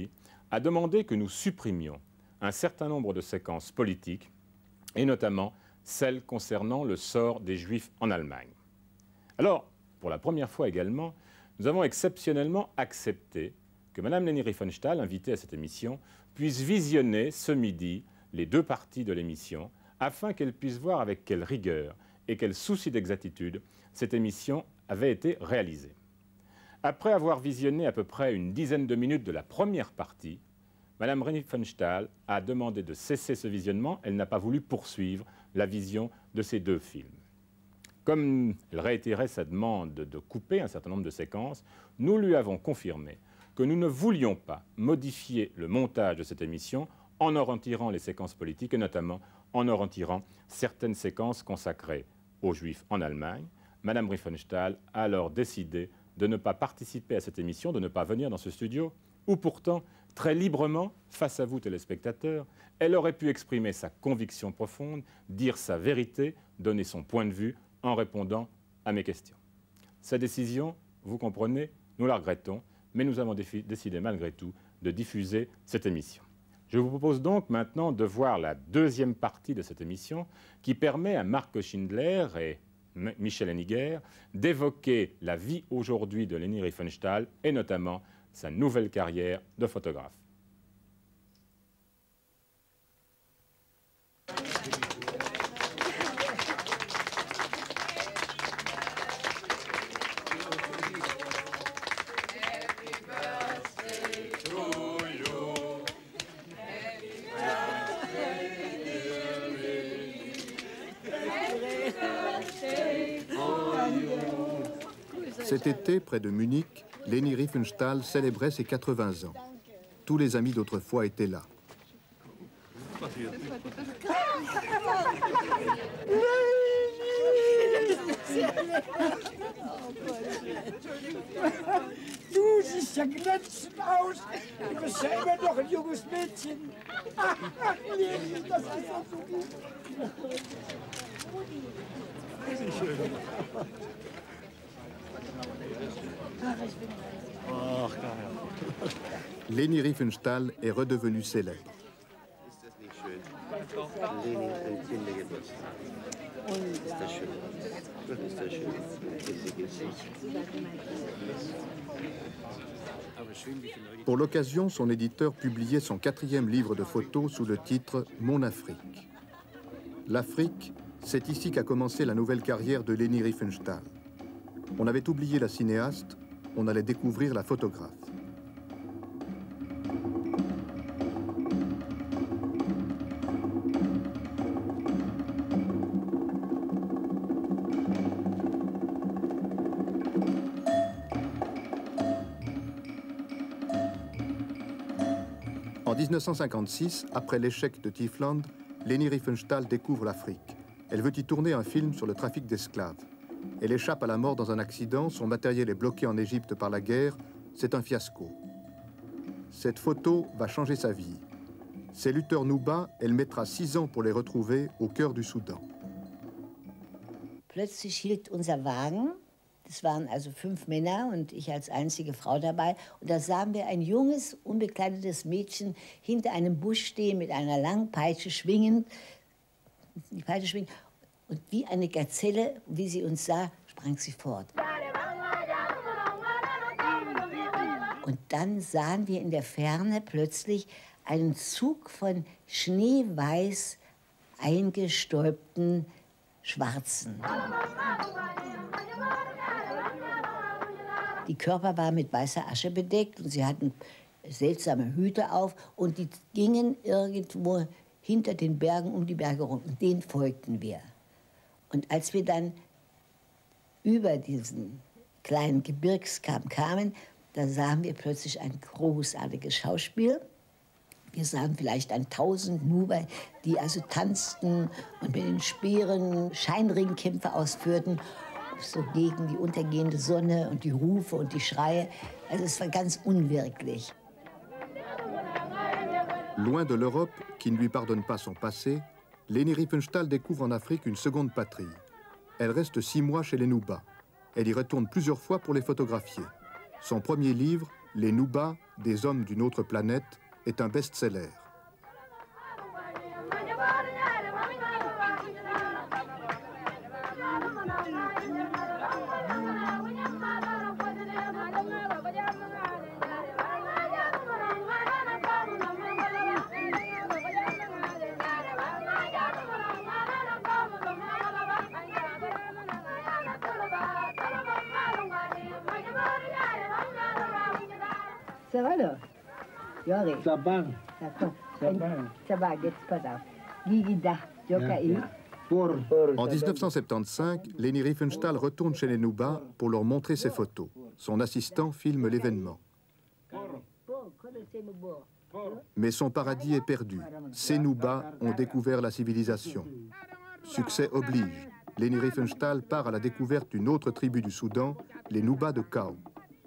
a demandé que nous supprimions un certain nombre de séquences politiques, et notamment celles concernant le sort des Juifs en Allemagne. Alors, pour la première fois également, nous avons exceptionnellement accepté que Mme Leni Riefenstahl, invitée à cette émission, puisse visionner ce midi les deux parties de l'émission, afin qu'elle puisse voir avec quelle rigueur et quel souci d'exactitude cette émission avait été réalisée. Après avoir visionné à peu près une dizaine de minutes de la première partie, Mme Riefenstahl a demandé de cesser ce visionnement. Elle n'a pas voulu poursuivre la vision de ces deux films. Comme elle réitérait sa demande de couper un certain nombre de séquences, nous lui avons confirmé que nous ne voulions pas modifier le montage de cette émission en en retirant les séquences politiques et notamment en en retirant certaines séquences consacrées aux Juifs en Allemagne. Mme Riefenstahl a alors décidé de ne pas participer à cette émission, de ne pas venir dans ce studio, où pourtant, très librement, face à vous téléspectateurs, elle aurait pu exprimer sa conviction profonde, dire sa vérité, donner son point de vue en répondant à mes questions. Sa décision, vous comprenez, nous la regrettons, mais nous avons décidé malgré tout de diffuser cette émission. Je vous propose donc maintenant de voir la deuxième partie de cette émission qui permet à Marc Schindler et Michel Henniger d'évoquer la vie aujourd'hui de Leni Riefenstahl et notamment sa nouvelle carrière de photographe. Cet été, près de Munich, Leni Riefenstahl célébrait ses 80 ans. Tous les amis d'autrefois étaient là. Du siehst ja glänzend aus. Du bist ja immer noch ein junges Mädchen. Ach, Leni, das ist doch so gut. Leni Riefenstahl est redevenue célèbre. Pour l'occasion, son éditeur publiait son 4e livre de photos sous le titre « Mon Afrique ». L'Afrique, c'est ici qu'a commencé la nouvelle carrière de Leni Riefenstahl. On avait oublié la cinéaste, on allait découvrir la photographe. En 1956, après l'échec de Tiefland, Leni Riefenstahl découvre l'Afrique. Elle veut y tourner un film sur le trafic d'esclaves. Elle échappe à la mort dans un accident, son matériel est bloqué en Égypte par la guerre, c'est un fiasco. Cette photo va changer sa vie. Ces lutteurs Nuba, elle mettra 6 ans pour les retrouver au cœur du Soudan. Plötzlich hielt unser Wagen, das waren also 5 Männer und ich als einzige Frau dabei, und da sahen wir ein junges, unbekleidetes Mädchen hinter einem Busch stehen mit einer langen Peitsche schwingend, die Peitsche schwingend, und wie eine Gazelle, wie sie uns sah, sprang sie fort. Und dann sahen wir in der Ferne plötzlich einen Zug von schneeweiß eingestäubten Schwarzen. Die Körper waren mit weißer Asche bedeckt und sie hatten seltsame Hüte auf und die gingen irgendwo hinter den Bergen um die Berge rum und denen folgten wir. Und als wir dann über diesen kleinen Gebirgskamm kamen, da sahen wir plötzlich ein großartiges Schauspiel. Wir sahen vielleicht 1000 Nuba, die also tanzten und mit den Speeren Scheinringkämpfe ausführten, so gegen die untergehende Sonne und die Rufe und die Schreie. Also es war ganz unwirklich. Loin de l'Europe, qui ne lui pardonne pas son passé, Leni Riefenstahl découvre en Afrique une seconde patrie. Elle reste 6 mois chez les Nuba. Elle y retourne plusieurs fois pour les photographier. Son premier livre, Les Nuba, des hommes d'une autre planète, est un best-seller. Ça va là? Jori. Ça va. Ça va, jetzt pass auf. Gigida, Jokai. En 1975, Leni Riefenstahl retourne chez les Nouba pour leur montrer ses photos. Son assistant filme l'événement. Mais son paradis est perdu. Ces Nouba ont découvert la civilisation. Succès oblige. Leni Riefenstahl part à la découverte d'une autre tribu du Soudan, les Nouba de Kao.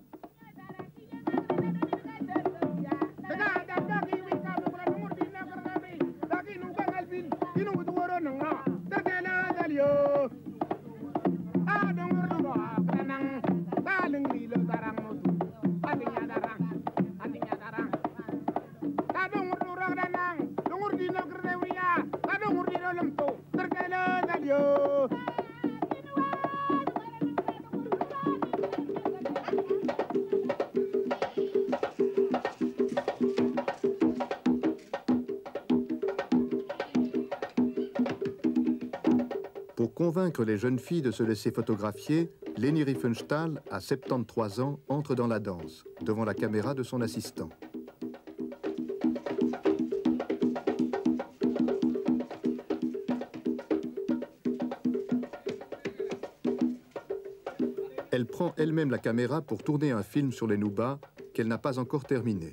Pour convaincre les jeunes filles de se laisser photographier, Leni Riefenstahl, à 73 ans, entre dans la danse, devant la caméra de son assistant. Elle prend elle-même la caméra pour tourner un film sur les Nouba qu'elle n'a pas encore terminé.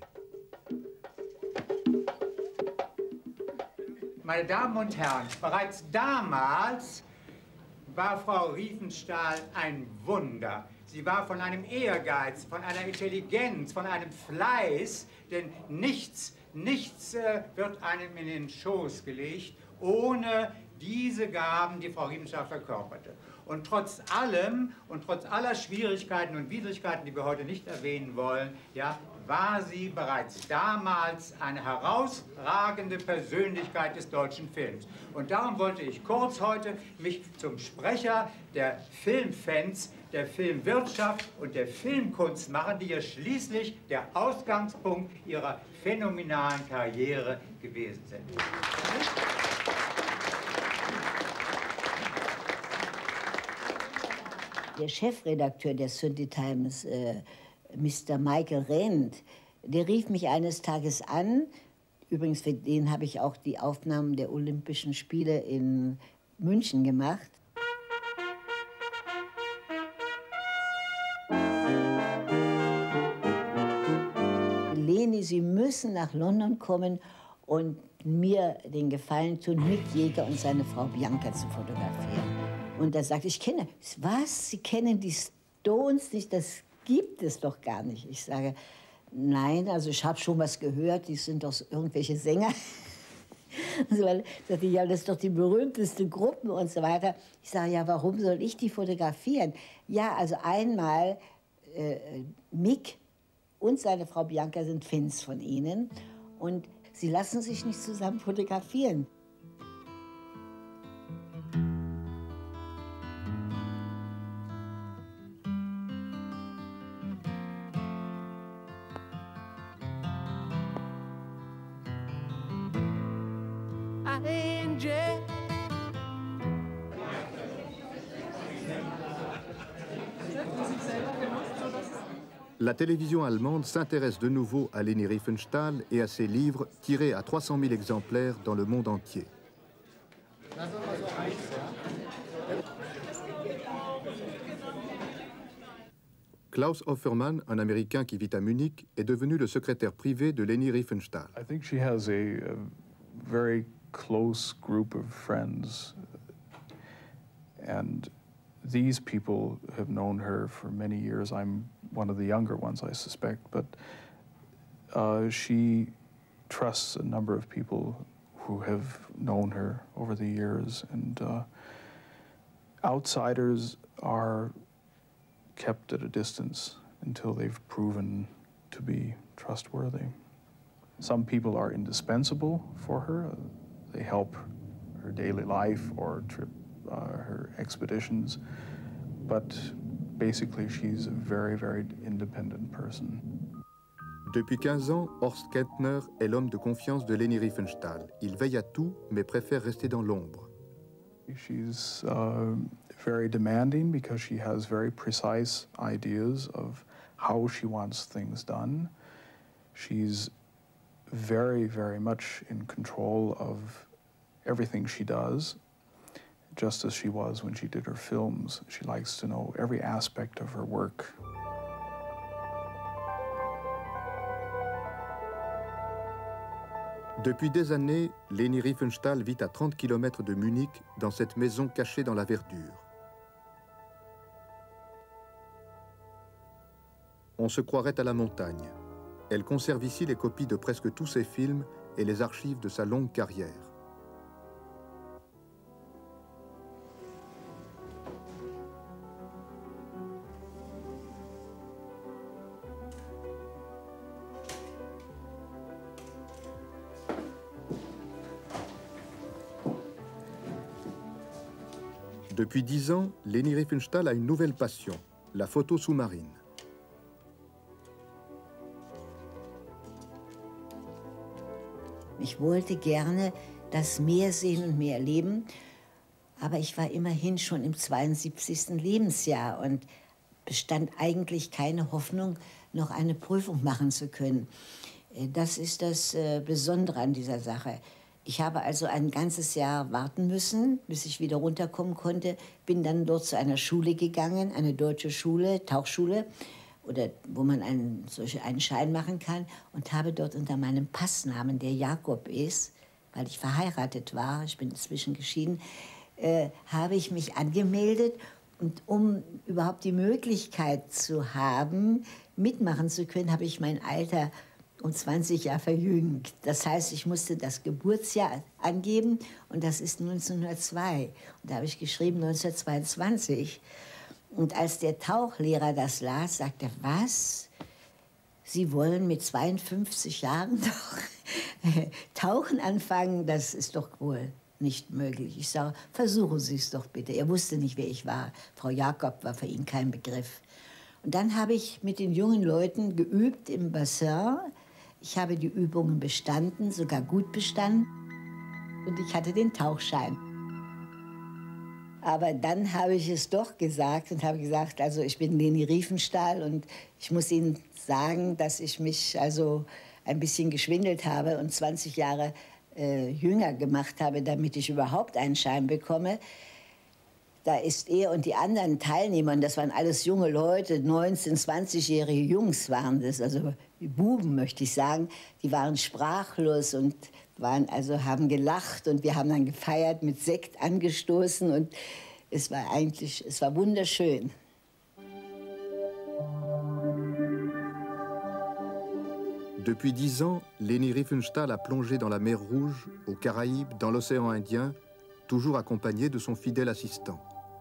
Meine Damen und Herren, bereits damals war Frau Riefenstahl ein Wunder. Sie war von einem Ehrgeiz, von einer Intelligenz, von einem Fleiß, denn nichts wird einem in den Schoß gelegt, ohne diese Gaben, die Frau Riefenstahl verkörperte. Und trotz allem und trotz aller Schwierigkeiten und Widrigkeiten, die wir heute nicht erwähnen wollen, ja, war sie bereits damals eine herausragende Persönlichkeit des deutschen Films. Und darum wollte ich kurz heute mich zum Sprecher der Filmfans, der Filmwirtschaft und der Filmkunst machen, die ja schließlich der Ausgangspunkt ihrer phänomenalen Karriere gewesen sind. Der Chefredakteur der Sunday Times, Mr. Michael Rent, der rief mich eines Tages an. Übrigens, für den habe ich auch die Aufnahmen der Olympischen Spiele in München gemacht. Leni, Sie müssen nach London kommen und mir den Gefallen tun, Mick Jagger und seine Frau Bianca zu fotografieren. Und er sagt, ich kenne, was, Sie kennen die Stones nicht, das gibt es doch gar nicht. Ich sage, nein, also ich habe schon was gehört, die sind doch irgendwelche Sänger. Also, sagte, ja, das ist doch die berühmteste Gruppe und so weiter. Ich sage, ja, warum soll ich die fotografieren? Ja, also einmal, Mick und seine Frau Bianca sind Fans von Ihnen und sie lassen sich nicht zusammen fotografieren. La télévision allemande s'intéresse de nouveau à Leni Riefenstahl et à ses livres tirés à 300 000 exemplaires dans le monde entier. Klaus Offermann, un Américain qui vit à Munich, est devenu le secrétaire privé de Leni Riefenstahl. I think she has a very close group of friends, and these people have known her for many years. I'm one of the younger ones, I suspect, but she trusts a number of people who have known her over the years, and outsiders are kept at a distance until they've proven to be trustworthy. Some people are indispensable for her. They help her daily life or her expeditions. But basically, she's a very, very independent person. Depuis 15 ans, Horst Kempner est l'homme de confiance de Leni Riefenstahl. Il veille à tout, mais préfère rester dans l'ombre. She's very demanding because she has very precise ideas of how she wants things done. She's very, very much in control of everything she does, just as she was when she did her films. She likes to know every aspect of her work. Depuis des années, Leni Riefenstahl vit à 30 km de Munich, dans cette maison cachée dans la verdure. On se croirait à la montagne. Elle conserve ici les copies de presque tous ses films et les archives de sa longue carrière. Depuis 10 ans, Leni Riefenstahl a une nouvelle passion, la photo sous-marine. Ich wollte gerne das Meer sehen und Meer erleben, aber ich war immerhin schon im 72. Lebensjahr und bestand eigentlich keine Hoffnung, noch eine Prüfung machen zu können. Das ist das Besondere an dieser Sache. Ich habe also ein ganzes Jahr warten müssen, bis ich wieder runterkommen konnte. Bin dann dort zu einer Schule gegangen, eine deutsche Schule, Tauchschule, oder wo man einen Schein machen kann, und habe dort unter meinem Passnamen, der Jakob ist, weil ich verheiratet war, ich bin inzwischen geschieden, habe ich mich angemeldet. Und um überhaupt die Möglichkeit zu haben, mitmachen zu können, habe ich mein Alter um 20 Jahre verjüngt. Das heißt, ich musste das Geburtsjahr angeben, und das ist 1902. Und da habe ich geschrieben 1922. Und als der Tauchlehrer das las, sagte er, was? Sie wollen mit 52 Jahren doch Tauchen anfangen? Das ist doch wohl nicht möglich. Ich sage, versuchen Sie es doch bitte. Er wusste nicht, wer ich war. Frau Jakob war für ihn kein Begriff. Und dann habe ich mit den jungen Leuten geübt im Bassin. Ich habe die Übungen bestanden, sogar gut bestanden. Und ich hatte den Tauchschein. Aber dann habe ich es doch gesagt und habe gesagt, also ich bin Leni Riefenstahl und ich muss Ihnen sagen, dass ich mich also ein bisschen geschwindelt habe und 20 Jahre jünger gemacht habe, damit ich überhaupt einen Schein bekomme. Da ist er und die anderen Teilnehmer, und das waren alles junge Leute, 19-, 20-jährige Jungs waren das, also Buben möchte ich sagen, die waren sprachlos und haben gelacht, und wir haben dann gefeiert, mit Sekt angestoßen, und es war wunderschön. Depuis 10 ans, Leni Riefenstahl a plongé dans la mer Rouge, aux Caraïbes, dans l'océan Indien, toujours accompagnée de son fidèle assistant.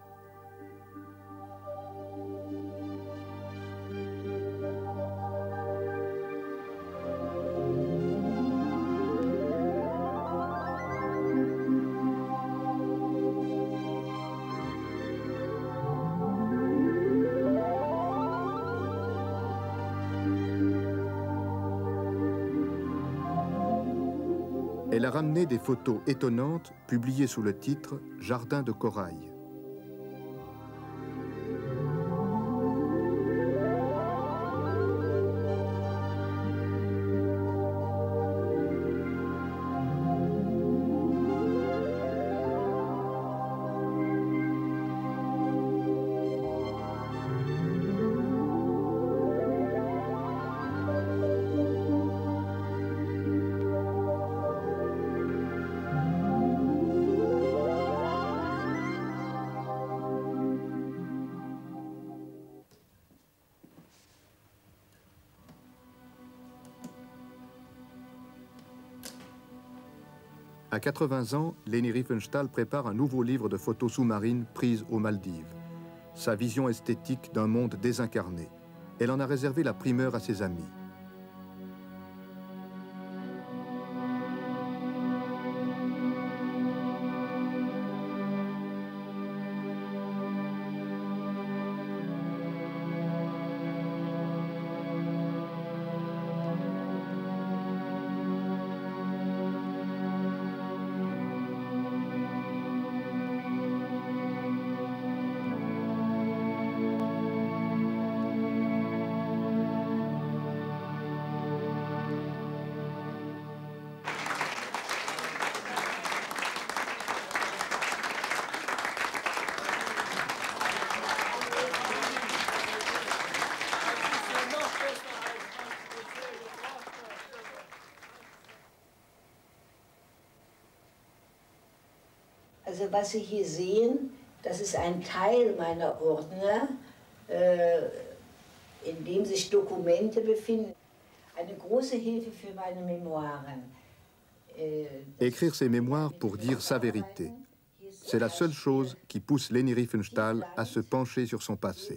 Elle a ramené des photos étonnantes publiées sous le titre « Jardin de corail ». À 80 ans, Leni Riefenstahl prépare un nouveau livre de photos sous-marines prises aux Maldives. Sa vision esthétique d'un monde désincarné. Elle en a réservé la primeur à ses amis. was Sie hier sehen, das ist ein Teil meiner Ordner, in dem sich Dokumente befinden. Eine große Hilfe für meine Memoiren. Écrire ses mémoires pour dire sa vérité. C'est la seule chose qui pousse Leni Riefenstahl à se pencher sur son passé.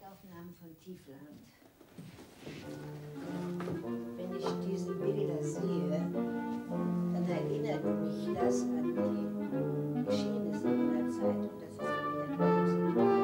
Wenn ich diese Bilder sehe, dann erinnert mich das an die Geschehnisse meiner Zeit. Und das ist für mich ein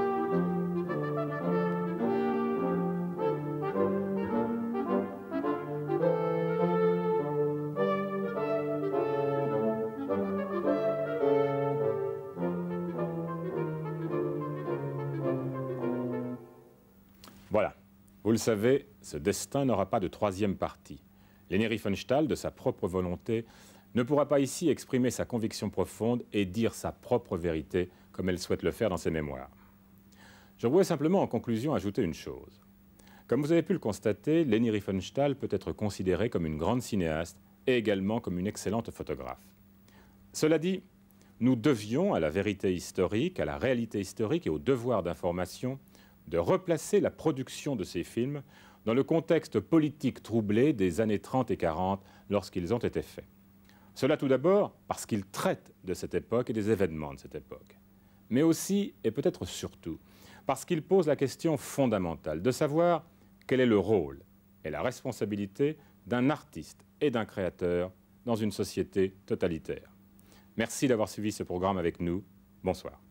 Voilà. Vous le savez, ce destin n'aura pas de troisième partie. Leni Riefenstahl, de sa propre volonté, ne pourra pas ici exprimer sa conviction profonde et dire sa propre vérité comme elle souhaite le faire dans ses mémoires. Je voudrais simplement en conclusion ajouter une chose. Comme vous avez pu le constater, Leni Riefenstahl peut être considérée comme une grande cinéaste et également comme une excellente photographe. Cela dit, nous devions à la vérité historique, à la réalité historique et au devoir d'information de replacer la production de ces films dans le contexte politique troublé des années 30 et 40 lorsqu'ils ont été faits. Cela tout d'abord parce qu'ils traitent de cette époque et des événements de cette époque. Mais aussi, et peut-être surtout, parce qu'ils posent la question fondamentale de savoir quel est le rôle et la responsabilité d'un artiste et d'un créateur dans une société totalitaire. Merci d'avoir suivi ce programme avec nous. Bonsoir.